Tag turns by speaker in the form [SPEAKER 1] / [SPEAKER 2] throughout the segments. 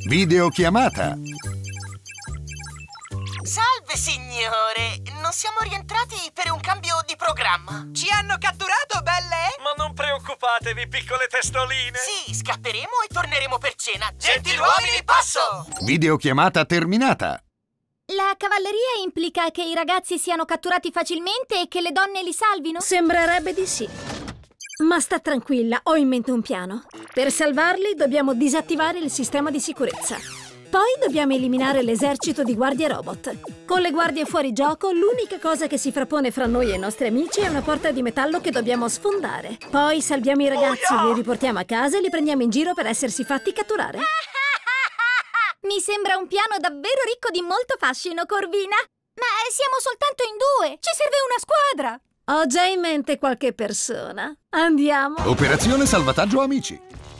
[SPEAKER 1] Videochiamata.
[SPEAKER 2] Salve signore, non siamo rientrati per un cambio di programma.
[SPEAKER 3] Ci hanno catturato, belle?
[SPEAKER 4] Ma non preoccupatevi, piccole testoline.
[SPEAKER 2] Sì, scapperemo e torneremo per cena. Gentiluomini, passo!
[SPEAKER 1] Videochiamata terminata.
[SPEAKER 5] La cavalleria implica che i ragazzi siano catturati facilmente e che le donne li salvino?
[SPEAKER 6] Sembrerebbe di sì. Ma sta tranquilla, ho in mente un piano. Per salvarli dobbiamo disattivare il sistema di sicurezza. Poi dobbiamo eliminare l'esercito di guardie robot. Con le guardie fuori gioco, l'unica cosa che si frappone fra noi e i nostri amici è una porta di metallo che dobbiamo sfondare. Poi salviamo i ragazzi, li riportiamo a casa e li prendiamo in giro per essersi fatti catturare.
[SPEAKER 5] Mi sembra un piano davvero ricco di molto fascino, Corvina. Ma siamo soltanto in due, ci serve una squadra.
[SPEAKER 6] Ho già in mente qualche persona. Andiamo.
[SPEAKER 1] Operazione salvataggio amici.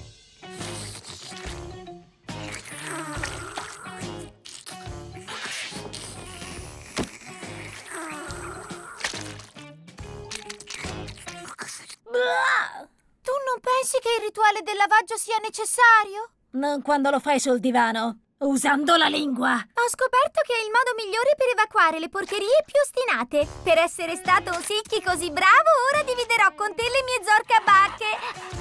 [SPEAKER 5] Tu non pensi che il rituale del lavaggio sia necessario?
[SPEAKER 6] Non quando lo fai sul divano, usando la lingua.
[SPEAKER 5] Ho scoperto che è il modo migliore per evacuare le porcherie più ostinate. Per essere stato un Sicchi così bravo, ora dividerò con te le mie zorca bacche.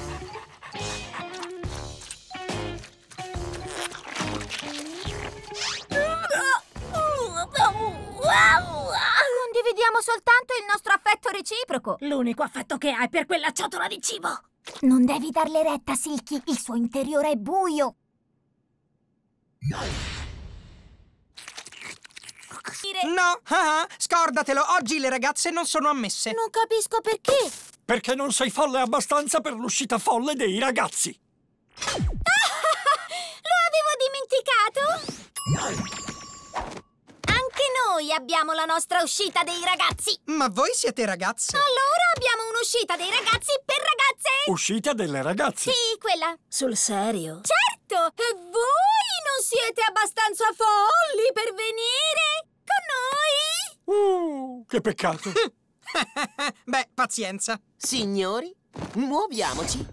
[SPEAKER 5] Condividiamo soltanto il nostro affetto reciproco.
[SPEAKER 6] L'unico affetto che hai per quella ciotola di cibo.
[SPEAKER 5] Non devi darle retta, Silky. Il suo interiore è buio.
[SPEAKER 3] No, scordatelo, oggi le ragazze non sono ammesse.
[SPEAKER 5] Non capisco perché.
[SPEAKER 4] Perché non sei folle abbastanza per l'uscita folle dei ragazzi.
[SPEAKER 5] Lo avevo dimenticato. Anche noi abbiamo la nostra uscita dei ragazzi.
[SPEAKER 3] Ma voi siete ragazze?
[SPEAKER 5] Allora abbiamo un'uscita dei ragazzi per ragazze.
[SPEAKER 4] Uscita delle ragazze.
[SPEAKER 5] Sì, quella.
[SPEAKER 6] Sul serio?
[SPEAKER 5] Certo! E voi non siete abbastanza folli per venire con noi?
[SPEAKER 4] Che peccato.
[SPEAKER 3] Beh, pazienza.
[SPEAKER 2] Signori, muoviamoci.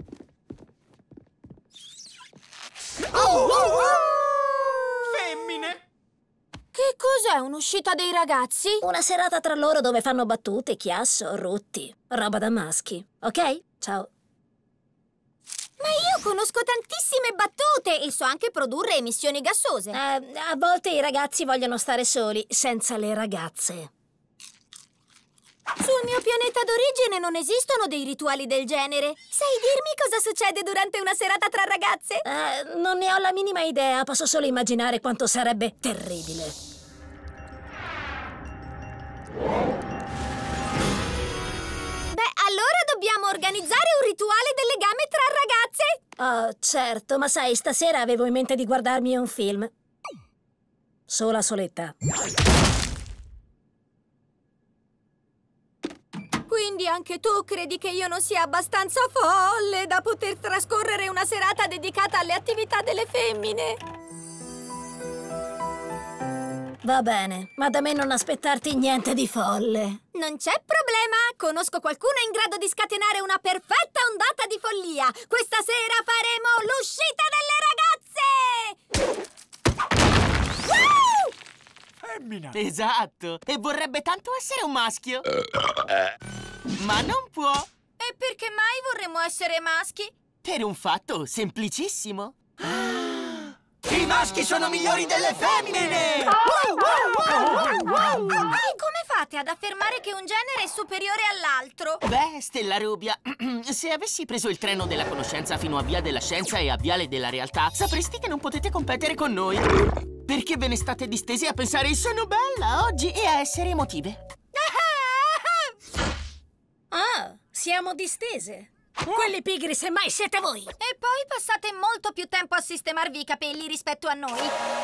[SPEAKER 3] Femmine!
[SPEAKER 5] Che cos'è un'uscita dei ragazzi?
[SPEAKER 6] Una serata tra loro dove fanno battute, chiasso, rutti. Roba da maschi, ok? Ciao.
[SPEAKER 5] Ma io conosco tantissime battute e so anche produrre emissioni gassose.
[SPEAKER 6] A volte i ragazzi vogliono stare soli, senza le ragazze.
[SPEAKER 5] Sul mio pianeta d'origine non esistono dei rituali del genere. Sai dirmi cosa succede durante una serata tra ragazze?
[SPEAKER 6] Non ne ho la minima idea, posso solo immaginare quanto sarebbe terribile.
[SPEAKER 5] Beh, allora dobbiamo organizzare un rituale del legame tra ragazze.
[SPEAKER 6] Oh, certo, ma sai, stasera avevo in mente di guardarmi un film. Sola soletta.
[SPEAKER 5] Quindi anche tu credi che io non sia abbastanza folle da poter trascorrere una serata dedicata alle attività delle femmine?
[SPEAKER 6] Va bene, ma da me non aspettarti niente di folle.
[SPEAKER 5] Non c'è problema, conosco qualcuno in grado di scatenare una perfetta ondata di follia. Questa sera faremo l'uscita delle ragazze! Woo!
[SPEAKER 4] Femmina.
[SPEAKER 2] Esatto, e vorrebbe tanto essere un maschio. Ma non può.
[SPEAKER 5] E perché mai vorremmo essere maschi?
[SPEAKER 2] Per un fatto semplicissimo.
[SPEAKER 3] I maschi sono migliori delle femmine!
[SPEAKER 5] E come fate ad affermare che un genere è superiore all'altro?
[SPEAKER 2] Beh, Stella Rubia, se avessi preso il treno della conoscenza fino a Via della Scienza e a Viale della Realtà, sapresti che non potete competere con noi. Perché ve ne state distesi a pensare sono bella oggi e a essere emotive.
[SPEAKER 6] Ah, siamo distese. Quelli pigri semmai siete voi.
[SPEAKER 5] E poi passate molto più tempo a sistemarvi i capelli rispetto a noi.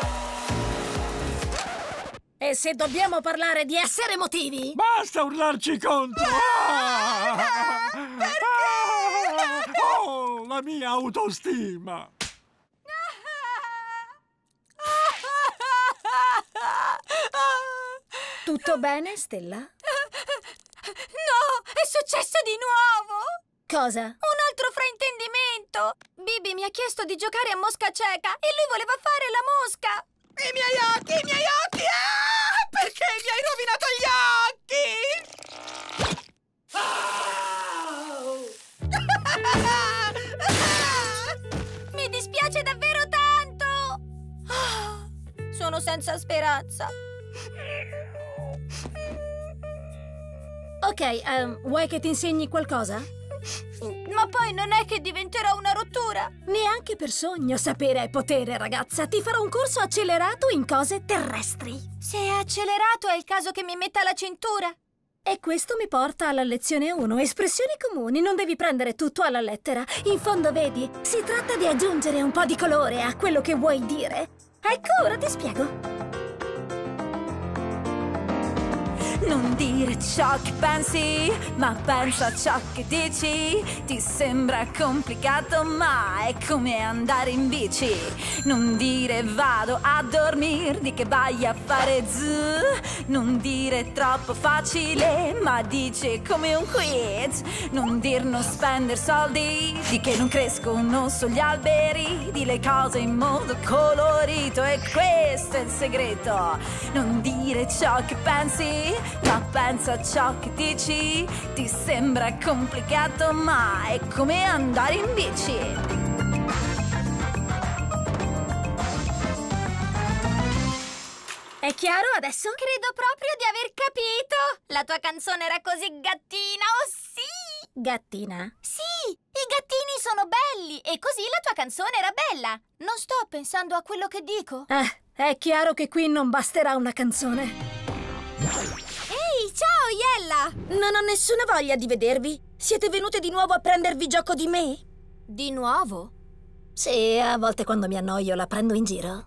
[SPEAKER 6] E se dobbiamo parlare di essere emotivi?
[SPEAKER 4] Basta urlarci contro.
[SPEAKER 5] Perché?
[SPEAKER 4] Oh, la mia autostima.
[SPEAKER 6] Tutto bene, Stella?
[SPEAKER 5] No, è successo di nuovo!
[SPEAKER 6] Cosa?
[SPEAKER 5] Un altro fraintendimento! Bibi mi ha chiesto di giocare a mosca cieca e lui voleva fare la mosca.
[SPEAKER 3] I miei occhi, i miei occhi! Ah! Perché mi hai rovinato gli occhi?
[SPEAKER 5] Mi dispiace davvero tanto. Sono senza speranza.
[SPEAKER 6] Ok, vuoi che ti insegni qualcosa?
[SPEAKER 5] Ma poi non è che diventerà una rottura.
[SPEAKER 6] Neanche per sogno, sapere è potere, ragazza. Ti farò un corso accelerato in cose terrestri.
[SPEAKER 5] Se è accelerato è il caso che mi metta la cintura.
[SPEAKER 6] E questo mi porta alla lezione 1. Espressioni comuni, non devi prendere tutto alla lettera. In fondo, vedi, si tratta di aggiungere un po' di colore a quello che vuoi dire. Ecco, ora ti spiego.
[SPEAKER 7] Non dire ciò che pensi, ma pensa a ciò che dici. Ti sembra complicato, ma è come andare in bici. Non dire vado a dormire, di che vai a fare zoo. Non dire troppo facile, ma dice come un quiz. Non dir non spendere soldi, di che non crescono sugli alberi. Di le cose in modo colorito, e questo è il segreto. Non dire ciò che pensi, ma pensa a ciò che dici. Ti sembra complicato, ma è come andare in bici.
[SPEAKER 6] È chiaro adesso?
[SPEAKER 5] Credo proprio di aver capito. La tua canzone era così gattina, oh sì!
[SPEAKER 6] Gattina?
[SPEAKER 5] Sì, i gattini sono belli e così la tua canzone era bella. Non sto pensando a quello che dico.
[SPEAKER 6] È chiaro che qui non basterà una canzone.
[SPEAKER 5] Ehi, ciao, Iella!
[SPEAKER 8] Non ho nessuna voglia di vedervi. Siete venute di nuovo a prendervi gioco di me?
[SPEAKER 5] Di nuovo?
[SPEAKER 6] Sì, a volte quando mi annoio la prendo in giro.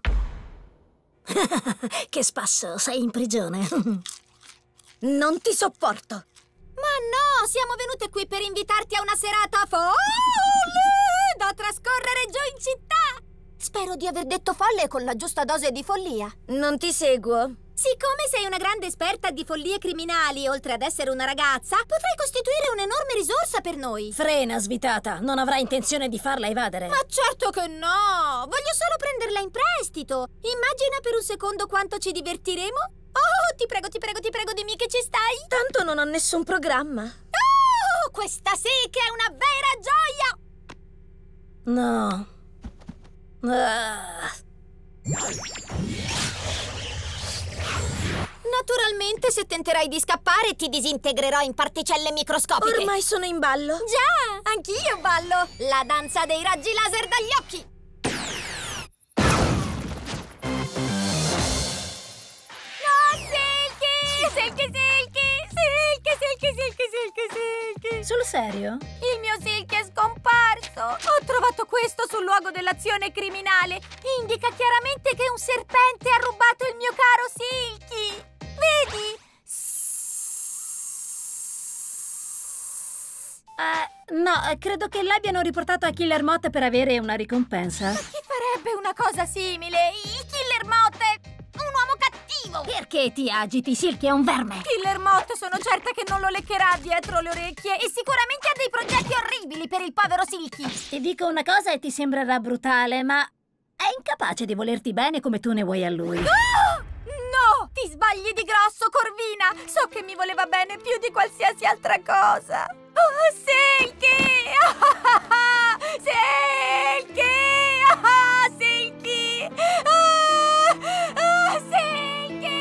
[SPEAKER 6] Che spasso, sei in prigione.
[SPEAKER 8] Non ti sopporto.
[SPEAKER 5] Ma no, siamo venute qui per invitarti a una serata folle da trascorrere giù in città. Spero di aver detto folle con la giusta dose di follia.
[SPEAKER 8] Non ti seguo.
[SPEAKER 5] Siccome sei una grande esperta di follie criminali, oltre ad essere una ragazza, potrai costituire un'enorme risorsa per noi.
[SPEAKER 6] Frena, svitata, non avrai intenzione di farla evadere.
[SPEAKER 5] Ma certo che no! Voglio solo prenderla in prestito. Immagina per un secondo quanto ci divertiremo. Oh, ti prego, dimmi che ci stai.
[SPEAKER 8] Tanto non ho nessun programma.
[SPEAKER 5] Oh, questa sì che è una vera gioia!
[SPEAKER 6] No.
[SPEAKER 5] Naturalmente, se tenterai di scappare, ti disintegrerò in particelle microscopiche.
[SPEAKER 8] Ormai sono in ballo.
[SPEAKER 5] Già, anch'io ballo. La danza dei raggi laser dagli occhi. Silky!
[SPEAKER 6] Sul serio?
[SPEAKER 5] Il mio Silky è scomparso! Ho trovato questo sul luogo dell'azione criminale! Indica chiaramente che un serpente ha rubato il mio caro Silky! Vedi?
[SPEAKER 6] No, credo che l'abbiano riportato a Killer Moth per avere una ricompensa.
[SPEAKER 5] Chi farebbe una cosa simile? Il Killer Moth è un uomo cattivo!
[SPEAKER 6] Perché ti agiti? Silky è un verme!
[SPEAKER 5] Killer Moth sono certa che non lo leccherà dietro le orecchie e sicuramente ha dei progetti orribili per il povero Silky!
[SPEAKER 6] Ti dico una cosa e ti sembrerà brutale, ma è incapace di volerti bene come tu ne vuoi a lui.
[SPEAKER 5] Oh! No! Ti sbagli di grosso, Corvina! So che mi voleva bene più di qualsiasi altra cosa! Oh, Silky! Silky! Silky! Silky!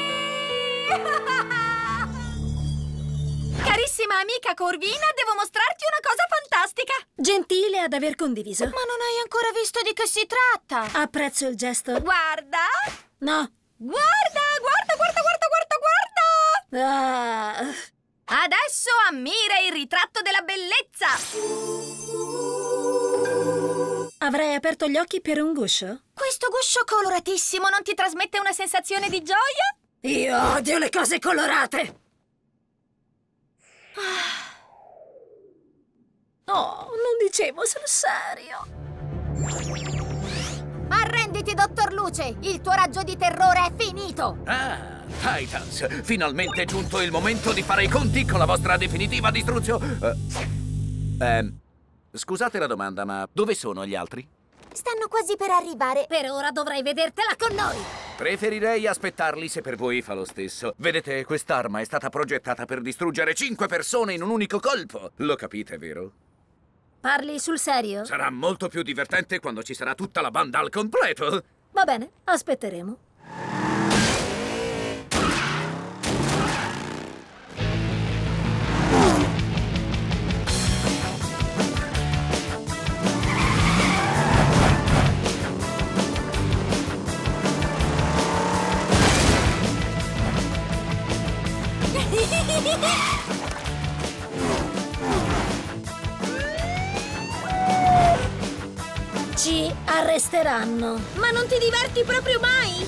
[SPEAKER 5] Carissima amica Corvina, devo mostrarti una cosa fantastica!
[SPEAKER 6] Gentile ad aver condiviso.
[SPEAKER 5] Ma non hai ancora visto di che si tratta!
[SPEAKER 6] Apprezzo il gesto.
[SPEAKER 5] Guarda!
[SPEAKER 6] No.
[SPEAKER 5] Guarda! Adesso ammira il ritratto della bellezza!
[SPEAKER 6] Avrei aperto gli occhi per un guscio?
[SPEAKER 5] Questo guscio coloratissimo non ti trasmette una sensazione di gioia?
[SPEAKER 6] Io odio le cose colorate! Oh, non dicevo sul serio.
[SPEAKER 5] Arrenditi, dottor Luce! Il tuo raggio di terrore è finito!
[SPEAKER 1] Ah, Titans, finalmente è giunto il momento di fare i conti con la vostra definitiva distruzione. Scusate la domanda, ma dove sono gli altri?
[SPEAKER 5] Stanno quasi per arrivare.
[SPEAKER 6] Per ora dovrai vedertela con noi.
[SPEAKER 1] Preferirei aspettarli se per voi fa lo stesso. Vedete, quest'arma è stata progettata per distruggere 5 persone in un unico colpo. Lo capite, vero?
[SPEAKER 6] Parli sul serio?
[SPEAKER 1] Sarà molto più divertente quando ci sarà tutta la banda al completo.
[SPEAKER 6] Va bene, aspetteremo. Ci arresteranno.
[SPEAKER 8] Ma non ti diverti proprio mai?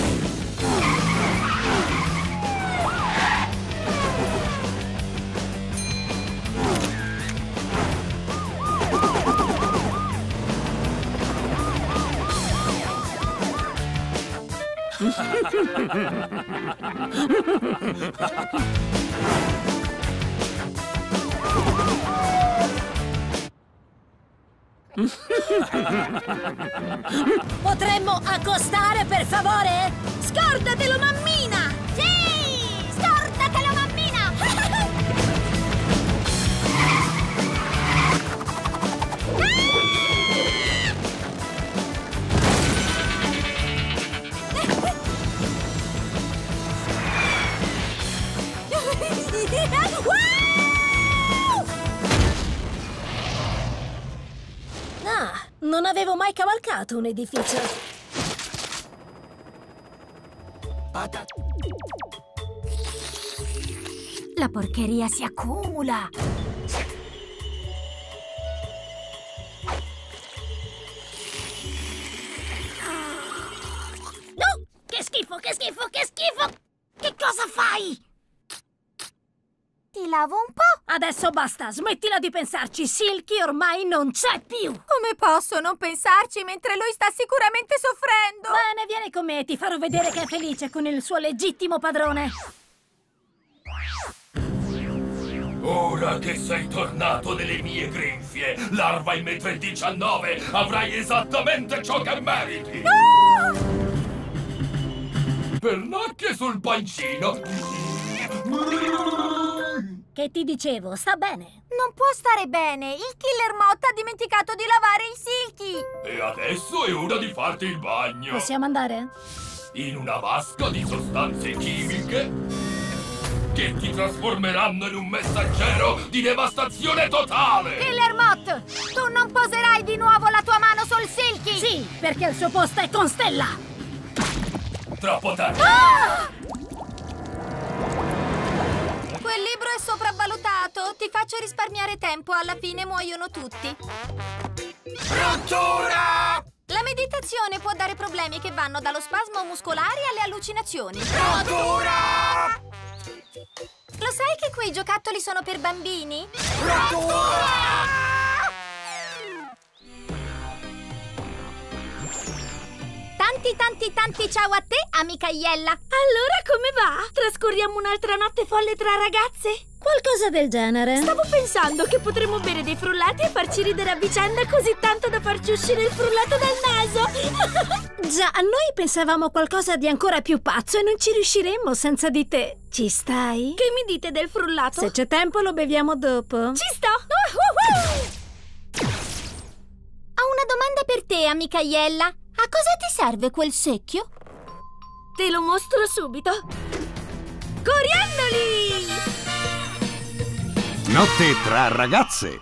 [SPEAKER 6] Potremmo accostare, per favore?
[SPEAKER 8] Scordatelo, mammina!
[SPEAKER 5] Sì! Scordatelo, mammina!
[SPEAKER 6] Ah, non avevo mai cavalcato un edificio.
[SPEAKER 5] La porcheria si accumula.
[SPEAKER 6] No! Che schifo, che schifo, che schifo! Che cosa fai?
[SPEAKER 5] Ti lavo un po'.
[SPEAKER 6] Adesso basta, smettila di pensarci. Silky ormai non c'è più.
[SPEAKER 5] Come posso non pensarci mentre lui sta sicuramente soffrendo?
[SPEAKER 6] Bene, vieni con me, ti farò vedere che è felice con il suo legittimo padrone.
[SPEAKER 9] Ora che sei tornato nelle mie grinfie, larva in 1,19 m, avrai esattamente ciò che meriti!
[SPEAKER 5] No!
[SPEAKER 9] Pernacchie sul pancino!
[SPEAKER 6] Che ti dicevo, sta bene.
[SPEAKER 5] Non può stare bene. Il Killer Moth ha dimenticato di lavare il Silky.
[SPEAKER 9] E adesso è ora di farti il bagno!
[SPEAKER 6] Possiamo andare?
[SPEAKER 9] In una vasca di sostanze chimiche che ti trasformeranno in un messaggero di devastazione totale!
[SPEAKER 5] Killer Moth, tu non poserai di nuovo la tua mano sul Silky!
[SPEAKER 6] Sì, perché il suo posto è con Stella.
[SPEAKER 9] Troppo tardi!
[SPEAKER 5] Ah! Quel libro è sopravvalutato. Ti faccio risparmiare tempo, alla fine muoiono tutti.
[SPEAKER 9] Rottura!
[SPEAKER 5] La meditazione può dare problemi che vanno dallo spasmo muscolare alle allucinazioni.
[SPEAKER 9] Rottura!
[SPEAKER 5] Lo sai che quei giocattoli sono per bambini?
[SPEAKER 9] Rottura!
[SPEAKER 5] Tanti ciao a te, amica Iella.
[SPEAKER 8] Allora come va? Trascorriamo un'altra notte folle tra ragazze?
[SPEAKER 6] Qualcosa del genere.
[SPEAKER 8] Stavo pensando che potremmo bere dei frullati e farci ridere a vicenda così tanto da farci uscire il frullato dal naso.
[SPEAKER 6] Già, noi pensavamo qualcosa di ancora più pazzo e non ci riusciremmo senza di te. Ci stai?
[SPEAKER 8] Che mi dite del frullato?
[SPEAKER 6] Se c'è tempo lo beviamo dopo.
[SPEAKER 8] Ci sto!
[SPEAKER 5] Ho una domanda per te, amica Iella. A cosa ti serve quel secchio?
[SPEAKER 8] Te lo mostro subito. Coriandoli!
[SPEAKER 10] Notte tra ragazze.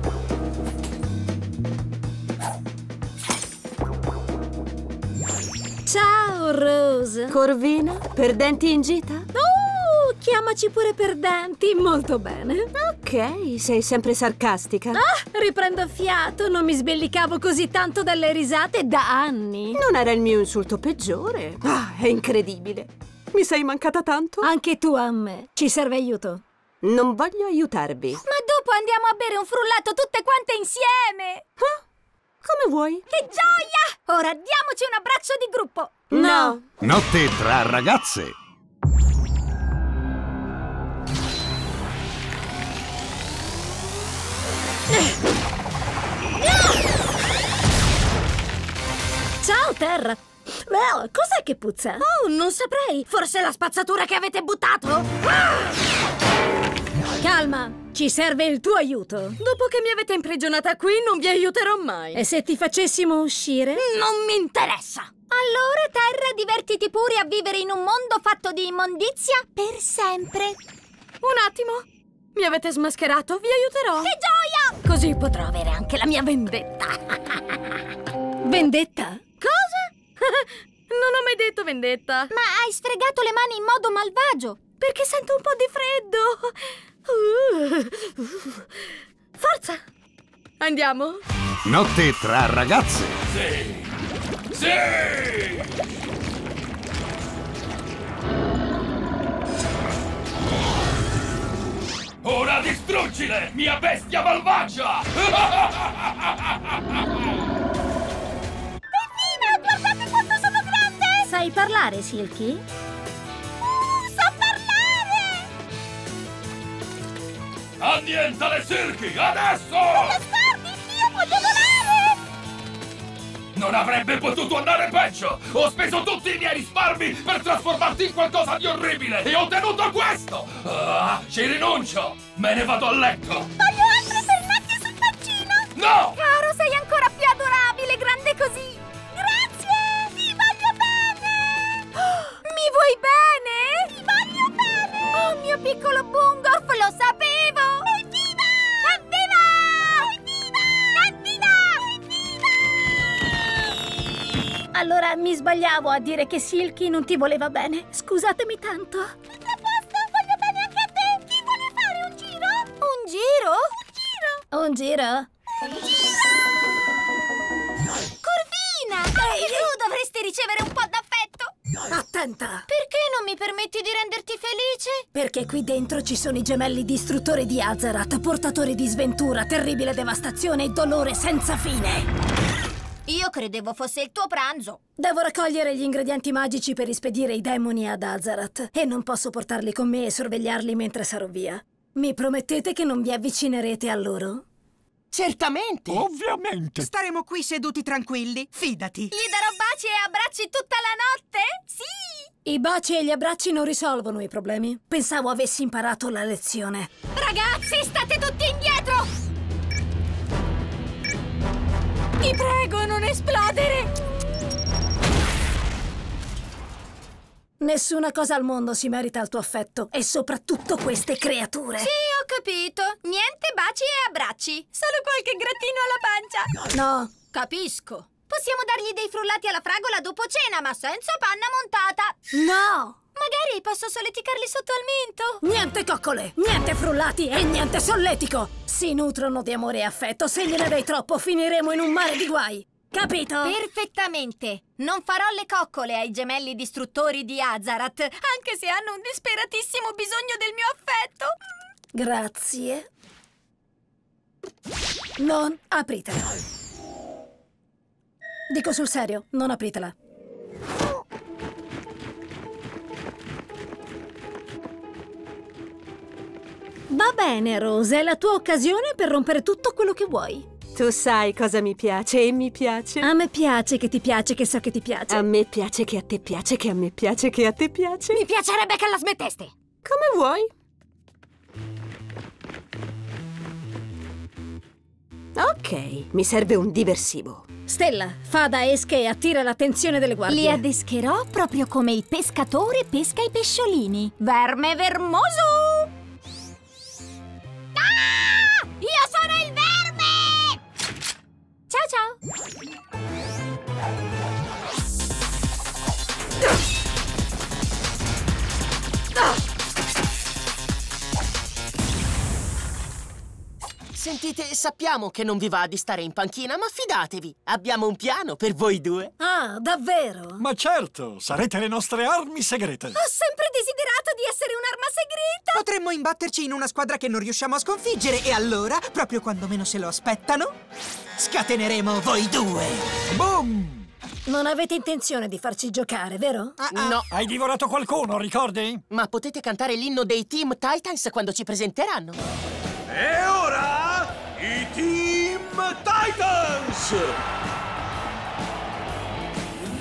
[SPEAKER 6] Ciao, Rose.
[SPEAKER 11] Corvina, perdenti in gita?
[SPEAKER 6] Oh, chiamaci pure perdenti, molto bene.
[SPEAKER 11] Ok, sei sempre sarcastica.
[SPEAKER 6] Ah, riprendo fiato, non mi sbellicavo così tanto dalle risate da anni.
[SPEAKER 11] Non era il mio insulto peggiore. Ah, è incredibile. Mi sei mancata tanto?
[SPEAKER 6] Anche tu a me. Ci serve aiuto?
[SPEAKER 11] Non voglio aiutarvi.
[SPEAKER 5] Ma dopo andiamo a bere un frullato tutte quante insieme!
[SPEAKER 11] Ah, come vuoi.
[SPEAKER 5] Che gioia! Ora diamoci un abbraccio di gruppo!
[SPEAKER 11] No!
[SPEAKER 10] Notte tra ragazze.
[SPEAKER 6] Oh, terra! Beh, cos'è che puzza?
[SPEAKER 8] Oh, non saprei. Forse la spazzatura che avete buttato?
[SPEAKER 6] Calma, ci serve il tuo aiuto.
[SPEAKER 8] Dopo che mi avete imprigionata qui, non vi aiuterò mai.
[SPEAKER 6] E se ti facessimo uscire?
[SPEAKER 8] Non mi interessa.
[SPEAKER 5] Allora, Terra, divertiti pure a vivere in un mondo fatto di immondizia per sempre.
[SPEAKER 8] Un attimo. Mi avete smascherato? Vi aiuterò.
[SPEAKER 5] Che gioia!
[SPEAKER 8] Così potrò avere anche la mia vendetta.
[SPEAKER 6] Vendetta?
[SPEAKER 8] Cosa? Non ho mai detto vendetta.
[SPEAKER 5] Ma hai sfregato le mani in modo malvagio.
[SPEAKER 8] Perché sento un po' di freddo. Forza! Andiamo?
[SPEAKER 10] Notte tra ragazze.
[SPEAKER 9] Sì! Sì! Ora distruggile, mia bestia malvagia!
[SPEAKER 5] Guardate quanto sono grande!
[SPEAKER 6] Sai parlare, Silky?
[SPEAKER 5] So parlare!
[SPEAKER 9] Annientale Silky, adesso!
[SPEAKER 5] Bastardi, io voglio volare!
[SPEAKER 9] Non avrebbe potuto andare peggio! Ho speso tutti i miei risparmi per trasformarti in qualcosa di orribile e ho ottenuto questo! Ci rinuncio! Me ne vado a letto!
[SPEAKER 5] Voglio altre pernacchie sul bacino!
[SPEAKER 9] No!
[SPEAKER 5] Caro, sei ancora più adorabile, grande così! Grazie! Ti voglio bene! Mi vuoi bene? Ti voglio bene! Oh, mio piccolo Bungorf, lo sapevo! Evviva! Evviva! Evviva! Evviva!
[SPEAKER 6] Allora mi sbagliavo a dire che Silky non ti voleva bene. Scusatemi tanto.
[SPEAKER 5] Tutto a posto, voglio bene anche a te! Chi vuole fare un giro? Un giro?
[SPEAKER 6] Un giro?
[SPEAKER 5] Corvina! Anche tu dovresti ricevere un po' d'affetto!
[SPEAKER 6] Attenta!
[SPEAKER 5] Perché non mi permetti di renderti felice?
[SPEAKER 6] Perché qui dentro ci sono i gemelli distruttori di Azeroth, portatori di sventura, terribile devastazione e dolore senza fine.
[SPEAKER 5] Io credevo fosse il tuo pranzo.
[SPEAKER 6] Devo raccogliere gli ingredienti magici per rispedire i demoni ad Azeroth e non posso portarli con me e sorvegliarli mentre sarò via. Mi promettete che non vi avvicinerete a loro?
[SPEAKER 2] Certamente!
[SPEAKER 4] Ovviamente!
[SPEAKER 3] Staremo qui seduti tranquilli, fidati.
[SPEAKER 5] Gli darò baci e abbracci tutta la notte? Sì!
[SPEAKER 6] I baci e gli abbracci non risolvono i problemi. Pensavo avessi imparato la lezione.
[SPEAKER 5] Ragazzi, state tutti indietro!
[SPEAKER 8] Ti prego, non esplodere!
[SPEAKER 6] Nessuna cosa al mondo si merita il tuo affetto, e soprattutto queste creature.
[SPEAKER 5] Sì, ho capito. Niente baci e abbracci. Solo qualche grattino alla pancia.
[SPEAKER 6] No.
[SPEAKER 5] Capisco. Possiamo dargli dei frullati alla fragola dopo cena, ma senza panna montata.
[SPEAKER 6] No!
[SPEAKER 5] Magari posso solleticarli sotto al mento.
[SPEAKER 6] Niente coccole, niente frullati e niente solletico. Si nutrono di amore e affetto. Se gliene dai troppo, finiremo in un mare di guai. Capito?
[SPEAKER 5] Perfettamente. Non farò le coccole ai gemelli distruttori di Azeroth, anche se hanno un disperatissimo bisogno del mio affetto.
[SPEAKER 6] Grazie. Non apritela. Dico sul serio, non apritela. Va bene, Rose, è la tua occasione per rompere tutto quello che vuoi.
[SPEAKER 11] Tu sai cosa mi piace e mi piace.
[SPEAKER 6] A me piace che ti piace, che so che ti piace.
[SPEAKER 11] A me piace che a te piace, che a me piace, che a te piace.
[SPEAKER 5] Mi piacerebbe che la smetteste.
[SPEAKER 11] Come vuoi. Ok, mi serve un diversivo.
[SPEAKER 6] Stella, fa da esche e attira l'attenzione delle guardie.
[SPEAKER 5] Li adescherò proprio come il pescatore pesca i pesciolini. Verme vermoso! Ah! Io sono il verme! Ciao ciao!
[SPEAKER 2] Sentite, sappiamo che non vi va di stare in panchina, ma fidatevi, abbiamo un piano per voi due.
[SPEAKER 6] Ah, davvero?
[SPEAKER 4] Ma certo, sarete le nostre armi segrete.
[SPEAKER 5] Ho sempre desiderato di essere un'arma segreta!
[SPEAKER 3] Potremmo imbatterci in una squadra che non riusciamo a sconfiggere e allora, proprio quando meno se lo aspettano, scateneremo voi due.
[SPEAKER 4] Boom!
[SPEAKER 6] Non avete intenzione di farci giocare, vero?
[SPEAKER 2] No.
[SPEAKER 4] Hai divorato qualcuno, ricordi?
[SPEAKER 2] Ma potete cantare l'inno dei Team Titans quando ci presenteranno.
[SPEAKER 12] E ora i Team Titans!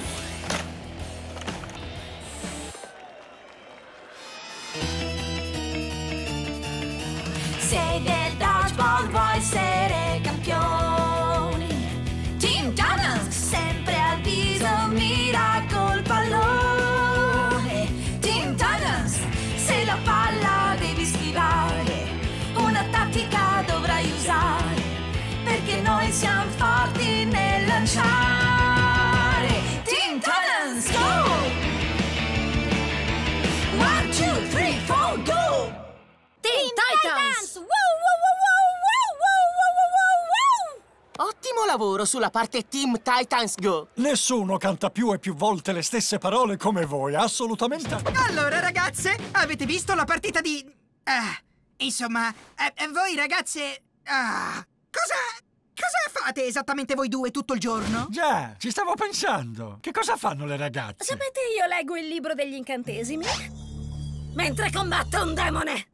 [SPEAKER 2] lavoro sulla parte Team Titans Go.
[SPEAKER 4] Nessuno canta più e più volte le stesse parole come voi, assolutamente.
[SPEAKER 3] Allora, ragazze, avete visto la partita di... insomma, voi ragazze... Cosa fate esattamente voi due tutto il giorno?
[SPEAKER 4] Già, ci stavo pensando. Che cosa fanno le ragazze?
[SPEAKER 6] Sapete, io leggo il libro degli incantesimi mentre combatto un demone.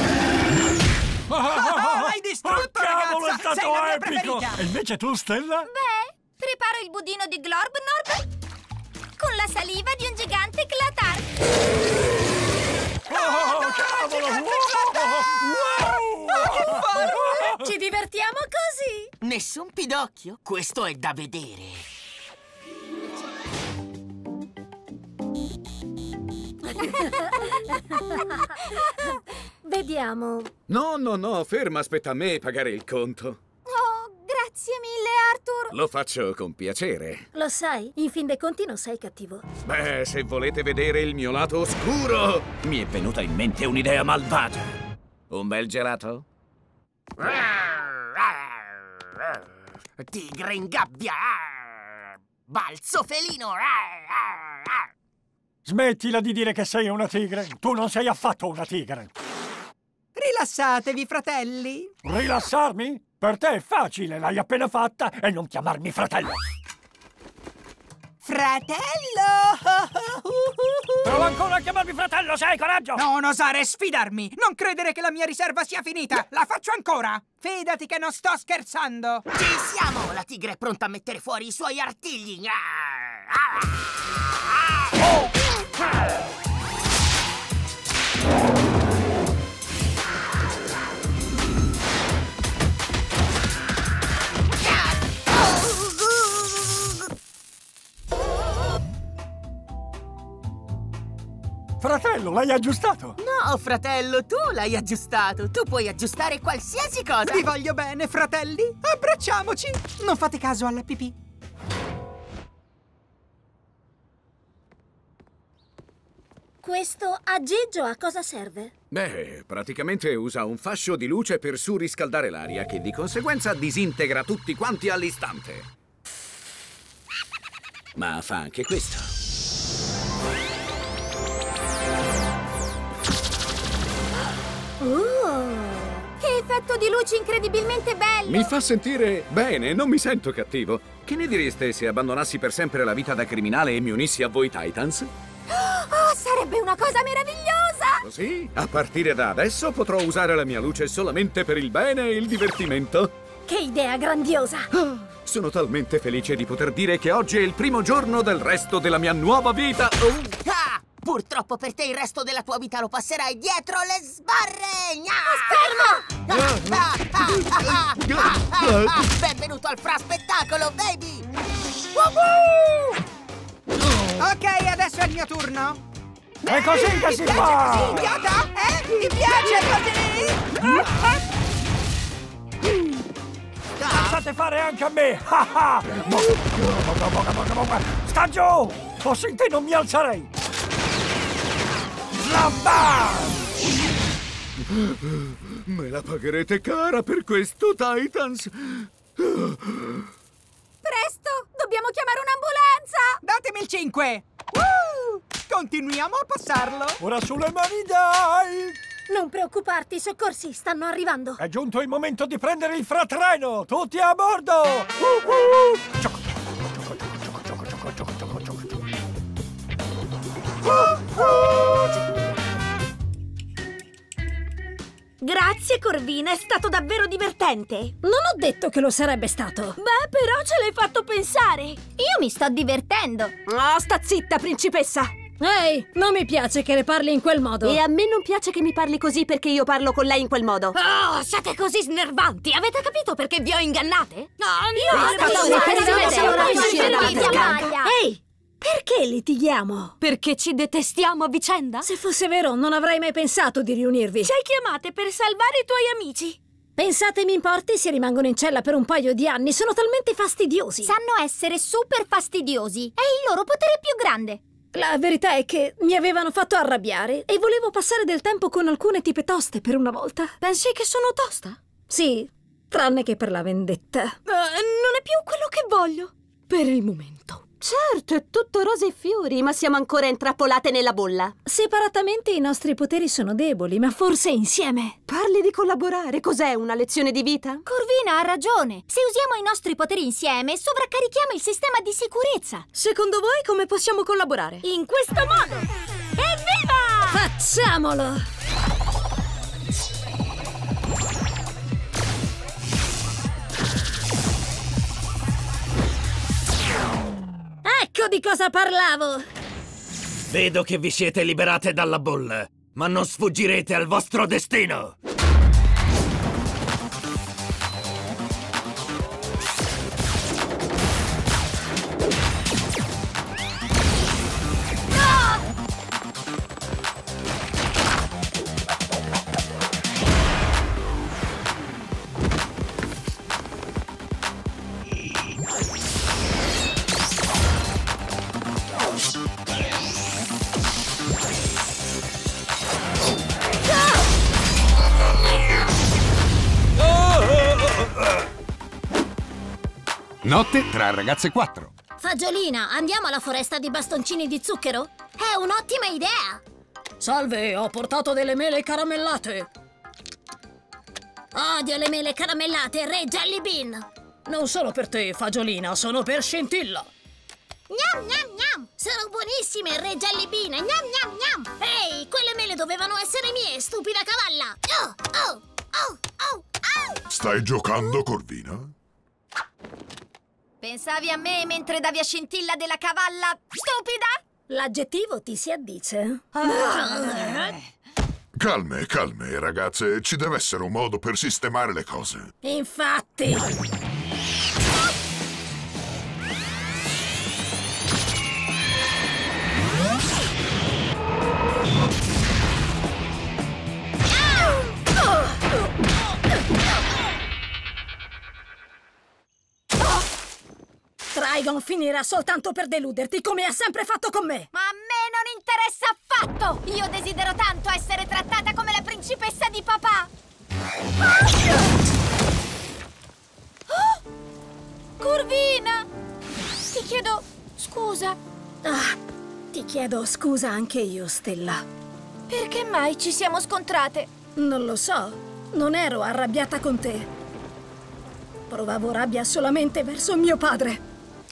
[SPEAKER 3] Hai distrutto,
[SPEAKER 4] cavolo,
[SPEAKER 3] ragazza!
[SPEAKER 4] è stato
[SPEAKER 3] Sei la mia
[SPEAKER 4] epico!
[SPEAKER 3] preferita!
[SPEAKER 4] E invece tu, Stella?
[SPEAKER 5] Beh, preparo il budino di Glorbnorb con la saliva di un gigante Clatar.
[SPEAKER 4] Cavolo!
[SPEAKER 6] Ci divertiamo così.
[SPEAKER 2] Nessun pidocchio. Questo è da vedere.
[SPEAKER 6] Vediamo.
[SPEAKER 1] No, ferma, aspetta a me pagare il conto.
[SPEAKER 5] Oh, grazie mille, Arthur.
[SPEAKER 1] Lo faccio con piacere.
[SPEAKER 6] Lo sai, in fin dei conti non sei cattivo.
[SPEAKER 1] Beh, se volete vedere il mio lato oscuro, mi è venuta in mente un'idea malvagia. Un bel gelato?
[SPEAKER 2] Tigre in gabbia! Balzo felino!
[SPEAKER 4] Smettila di dire che sei una tigre. Tu non sei affatto una tigre.
[SPEAKER 3] Rilassatevi, fratelli.
[SPEAKER 4] Rilassarmi? Per te è facile, l'hai appena fatta e non chiamarmi fratello.
[SPEAKER 3] Fratello!
[SPEAKER 4] Prova ancora a chiamarmi fratello, se hai coraggio!
[SPEAKER 3] Non osare sfidarmi! Non credere che la mia riserva sia finita! La faccio ancora! Fidati che non sto scherzando!
[SPEAKER 2] Ci siamo! La tigre è pronta a mettere fuori i suoi artigli!
[SPEAKER 4] Fratello, l'hai aggiustato?
[SPEAKER 2] No, fratello, tu l'hai aggiustato. Tu puoi aggiustare qualsiasi cosa.
[SPEAKER 3] Vi voglio bene, fratelli! Abbracciamoci! Non fate caso alla pipì.
[SPEAKER 6] Questo aggeggio a cosa serve?
[SPEAKER 1] Beh, praticamente usa un fascio di luce per surriscaldare l'aria, che di conseguenza disintegra tutti quanti all'istante. Ma fa anche questo.
[SPEAKER 5] Che effetto di luce incredibilmente bello!
[SPEAKER 1] Mi fa sentire bene, non mi sento cattivo. Che ne direste se abbandonassi per sempre la vita da criminale e mi unissi a voi Titans?
[SPEAKER 5] Oh, sarebbe una cosa meravigliosa!
[SPEAKER 1] Così, a partire da adesso potrò usare la mia luce solamente per il bene e il divertimento.
[SPEAKER 6] Che idea grandiosa!
[SPEAKER 1] Sono talmente felice di poter dire che oggi è il primo giorno del resto della mia nuova vita.
[SPEAKER 2] Purtroppo per te il resto della tua vita lo passerai dietro le sbarre! Benvenuto al fra-spettacolo, baby!
[SPEAKER 3] Ok, adesso è il mio turno.
[SPEAKER 4] È così che si fa!
[SPEAKER 3] Così, idiota? Ti piace così?
[SPEAKER 4] Lasciate fare anche a me! Sta giù! Fossi in te non mi alzerei!
[SPEAKER 1] Me la pagherete cara per questo, Titans!
[SPEAKER 5] Presto! Dobbiamo chiamare un'ambulanza!
[SPEAKER 3] Datemi il 5! Continuiamo a passarlo!
[SPEAKER 4] Ora sulle mani, dai!
[SPEAKER 6] Non preoccuparti, i soccorsi stanno arrivando!
[SPEAKER 4] È giunto il momento di prendere il fratreno! Tutti a bordo!
[SPEAKER 8] Grazie, Corvina, è stato davvero divertente.
[SPEAKER 6] Non ho detto che lo sarebbe stato.
[SPEAKER 8] Beh, però ce l'hai fatto pensare.
[SPEAKER 5] Io mi sto divertendo.
[SPEAKER 11] Oh, sta zitta, principessa.
[SPEAKER 6] Ehi, non mi piace che le parli in quel modo.
[SPEAKER 11] E a me non piace che mi parli così perché io parlo con lei in quel modo.
[SPEAKER 8] Oh, siete così snervanti. Avete capito perché vi ho ingannate?
[SPEAKER 6] Ehi, perché litighiamo?
[SPEAKER 8] Perché ci detestiamo a vicenda?
[SPEAKER 6] Se fosse vero, non avrei mai pensato di riunirvi.
[SPEAKER 8] Ci hai chiamate per salvare i tuoi amici.
[SPEAKER 6] Pensate mi importi se rimangono in cella per un paio di anni? Sono talmente fastidiosi.
[SPEAKER 5] Sanno essere super fastidiosi. È il loro potere più grande.
[SPEAKER 6] La verità è che mi avevano fatto arrabbiare e volevo passare del tempo con alcune tipe toste per una volta.
[SPEAKER 8] Pensi che sono tosta?
[SPEAKER 6] Sì, tranne che per la vendetta.
[SPEAKER 8] Non è più quello che voglio. Per il momento.
[SPEAKER 11] Certo, è tutto rose e fiori, ma siamo ancora intrappolate nella bolla.
[SPEAKER 6] Separatamente i nostri poteri sono deboli, ma forse insieme.
[SPEAKER 11] Parli di collaborare, cos'è, una lezione di vita?
[SPEAKER 5] Corvina ha ragione. Se usiamo i nostri poteri insieme, sovraccarichiamo il sistema di sicurezza.
[SPEAKER 8] Secondo voi come possiamo collaborare? In questo modo! Evviva!
[SPEAKER 6] Facciamolo! Ecco di cosa parlavo!
[SPEAKER 13] Vedo che vi siete liberate dalla bolla, ma non sfuggirete al vostro destino!
[SPEAKER 10] Notte tra ragazze 4.
[SPEAKER 5] Fagiolina, andiamo alla foresta di bastoncini di zucchero? È un'ottima idea!
[SPEAKER 6] Salve, ho portato delle mele caramellate.
[SPEAKER 5] Odio le mele caramellate, Re Jelly Bean!
[SPEAKER 6] Non solo per te, Fagiolina, sono per Scintilla.
[SPEAKER 5] Gnam gnam gnam! Sono buonissime, Re Jelly Bean! Gnam gnam gnam! Ehi, quelle mele dovevano essere mie, stupida cavalla! Oh, oh, oh, oh, oh!
[SPEAKER 14] Stai giocando, Corvina?
[SPEAKER 5] Pensavi a me mentre davi a Scintilla della cavalla stupida?
[SPEAKER 6] L'aggettivo ti si addice.
[SPEAKER 14] Calme, calme, ragazze. Ci deve essere un modo per sistemare le cose.
[SPEAKER 6] Infatti... Trigon finirà soltanto per deluderti, come ha sempre fatto con me!
[SPEAKER 5] Ma a me non interessa affatto! Io desidero tanto essere trattata come la principessa di papà! Oh! Corvina! Ti chiedo scusa.
[SPEAKER 6] Ti chiedo scusa anche io, Stella.
[SPEAKER 5] Perché mai ci siamo scontrate?
[SPEAKER 6] Non lo so. Non ero arrabbiata con te. Provavo rabbia solamente verso mio padre.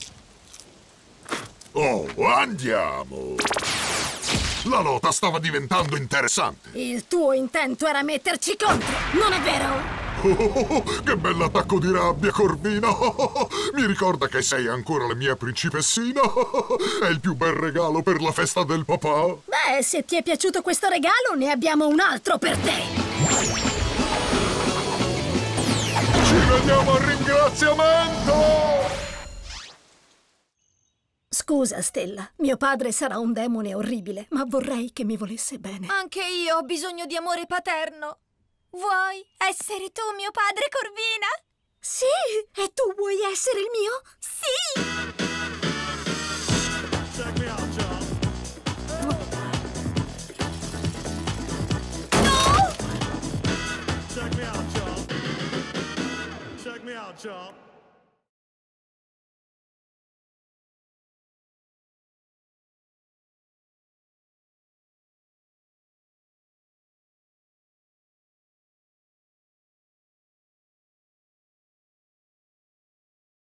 [SPEAKER 14] Oh, andiamo! La lotta stava diventando interessante.
[SPEAKER 6] Il tuo intento era metterci contro, non è vero?
[SPEAKER 14] Che bell'attacco di rabbia, Corvina! Mi ricorda che sei ancora la mia principessina? È il più bel regalo per la festa del papà.
[SPEAKER 6] Beh, se ti è piaciuto questo regalo, ne abbiamo un altro per te.
[SPEAKER 14] Ci vediamo al ringraziamento!
[SPEAKER 6] Scusa, Stella, mio padre sarà un demone orribile, ma vorrei che mi volesse bene.
[SPEAKER 5] Anche io ho bisogno di amore paterno. Vuoi essere tu mio padre, Corvina?
[SPEAKER 6] Sì! E tu vuoi essere il mio?
[SPEAKER 5] Sì!
[SPEAKER 12] Check me out, y'all.
[SPEAKER 5] No!
[SPEAKER 12] Check me out, y'all. Check me out, y'all.